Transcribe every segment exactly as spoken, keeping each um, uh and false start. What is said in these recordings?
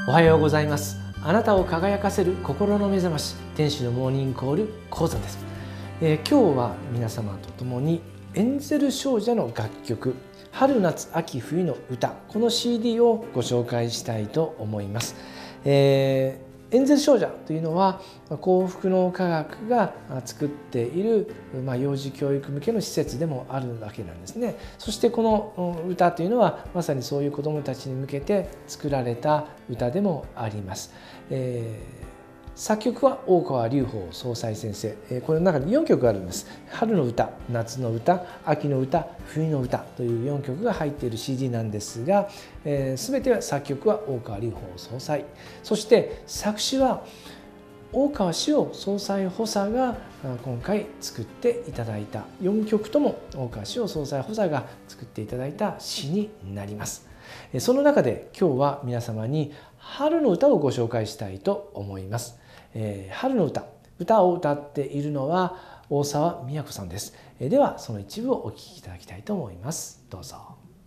おはようございます。あなたを輝かせる心の目覚まし、天使のモーニングコール講座です。えー、今日は皆様と共にエンゼル少女の楽曲春夏秋冬の歌、この シーディー をご紹介したいと思います。えーエンゼル少女というのは幸福の科学が作っている、まあ、幼児教育向けの施設でもあるわけなんですね。そしてこの歌というのはまさにそういう子どもたちに向けて作られた歌でもあります。えー作曲は大川隆法総裁先生。これの中によんきょくあるんです。春の歌、夏の歌、秋の歌、冬の歌というよんきょくが入っている シーディー なんですが、えー、全ては作曲は大川隆法総裁、そして作詞は大川志雄総裁補佐が今回作っていただいたよんきょくとも大川志雄総裁補佐が作っていただいた詩になります。その中で今日は皆様に春の歌をご紹介したいと思います。えー、春の歌、歌を歌っているのは大沢みや子さんです。ではその一部をお聴きいただきたいと思います。どうぞ。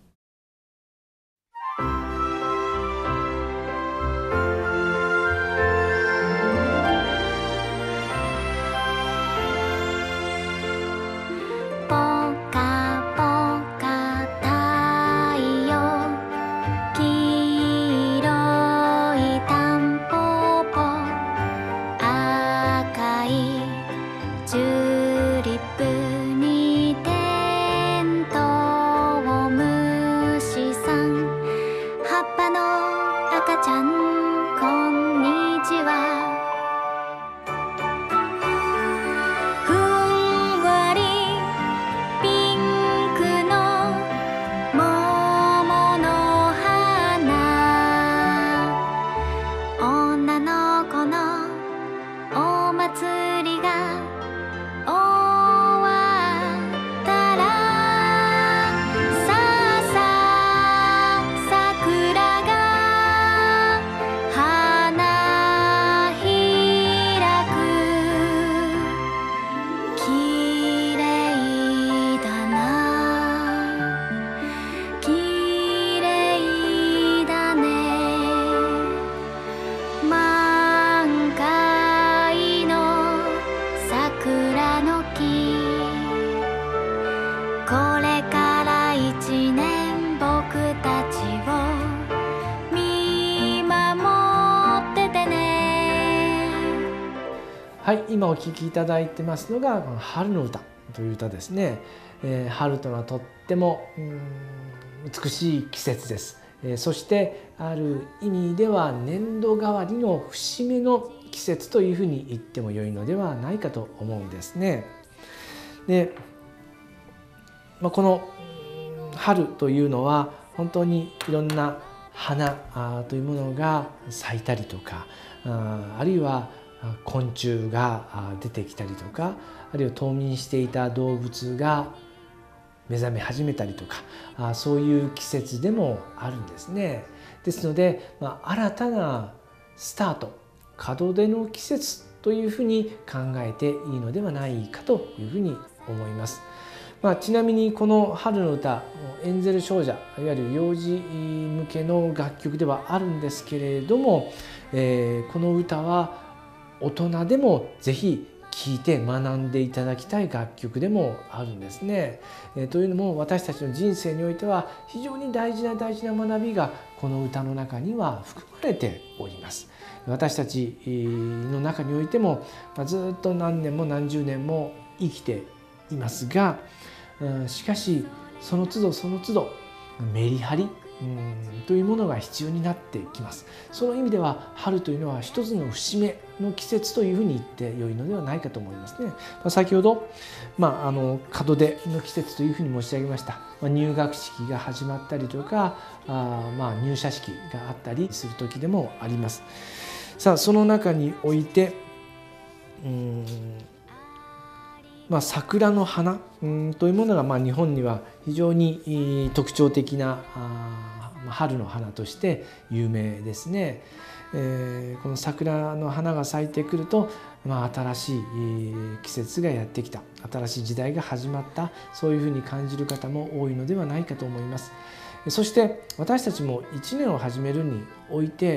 はい、今お聴きいただいてますのがこの春の歌という歌ですね。えー、春というのはとっても美しい季節です。えー、そしてある意味では年度替わりの節目の季節というふうに言ってもよいのではないかと思うんですね。で、まあ、この春というのは本当にいろんな花というものが咲いたりとか、あるいは昆虫が出てきたりとか、あるいは冬眠していた動物が目覚め始めたりとか、そういう季節でもあるんですね。ですので、まあ、新たなスタート、門出の季節というふうに考えていいのではないかというふうに思います。まあ、ちなみにこの春の歌、エンゼル少女、いわゆる幼児向けの楽曲ではあるんですけれども、えー、この歌は大人でもぜひ聴いて学んでいただきたい楽曲でもあるんですね。えー、というのも私たちの人生においては非常に大事な大事な学びがこの歌の中には含まれております。私たちの中においてもずっと何年も何十年も生きていますが、しかしその都度その都度メリハリというものが必要になってきます。その意味では春というのは一つの節目の季節というふうに言って良いのではないかと思いますね。先ほど、まあ、あの門出の季節というふうに申し上げました。まあ、入学式が始まったりとか、あまあ入社式があったりする時でもあります。さあその中においてうーんまあ、桜の花というものがまあ日本には非常に特徴的な春の花として有名ですね。えー、この桜の花が咲いてくると、まあ、新しい季節がやってきた、新しい時代が始まった、そういうふうに感じる方も多いのではないかと思います。そして私たちもいちねんを始めるにおいて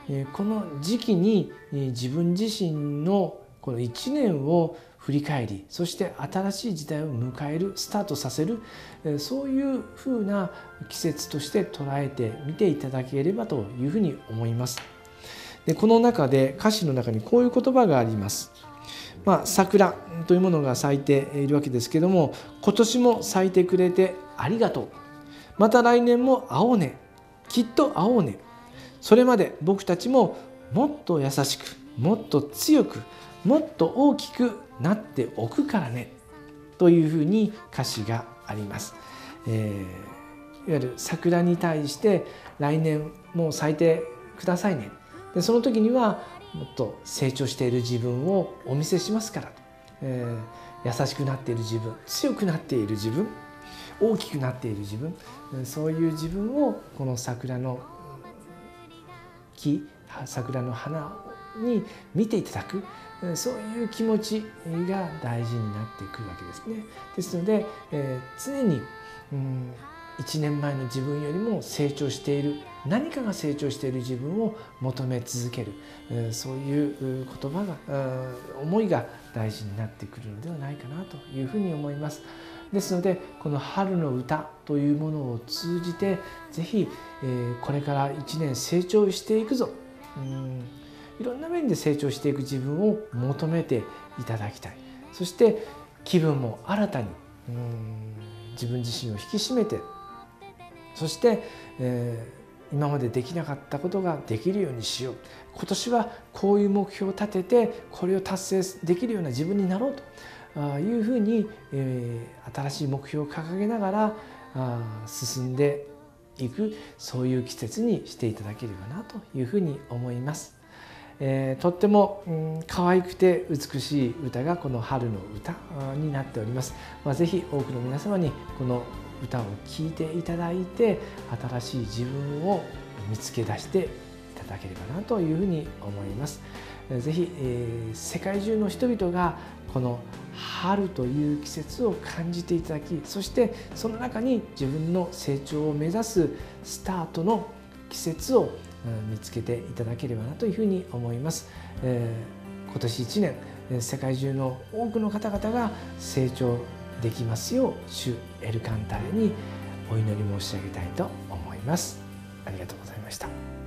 この時期に自分自身のこのいちねんを振り返り、そして新しい時代を迎える、スタートさせる、そういうふうな季節として捉えてみていただければというふうに思います。でこの中で歌詞の中にこういう言葉があります。まあ、桜というものが咲いているわけですけども、今年も咲いてくれてありがとう。また来年も会おうね。きっと会おうね。それまで僕たちももっと優しく、もっと強く、もっと大きくなっておくからね。というふうに歌詞があります。えー、いわゆる桜に対して来年も咲いてくださいね。でその時にはもっと成長している自分をお見せしますから、えー、優しくなっている自分、強くなっている自分、大きくなっている自分、そういう自分をこの桜の木、桜の花に見ていただく、そういう気持ちが大事になってくるわけですね。ですので、えー、常に、うんいちねんまえの自分よりも成長している、何かが成長している自分を求め続ける、そういう言葉が、思いが大事になってくるのではないかなというふうに思います。ですのでこの春の歌というものを通じてぜひこれからいちねん成長していくぞ、うんいろんな面で成長していく自分を求めていただきたい。そして気分も新たにうん自分自身を引き締めて、そして、えー、今までできなかったことができるようにしよう。今年はこういう目標を立ててこれを達成できるような自分になろうというふうに、えー、新しい目標を掲げながらあ進んでいく、そういう季節にしていただければなというふうに思います。えー、とっても、うん、可愛くて美しい歌がこの春の歌になっております。まあ、ぜひ多くの皆様にこの歌を聴いていただいて新しい自分を見つけ出していただければなというふうに思います。ぜひ、えー、世界中の人々がこの春という季節を感じていただき、そしてその中に自分の成長を目指すスタートの季節を見つけていただければなというふうに思います。えー、今年いちねん世界中の多くの方々が成長できますよう主エルカンタレにお祈り申し上げたいと思います。ありがとうございました。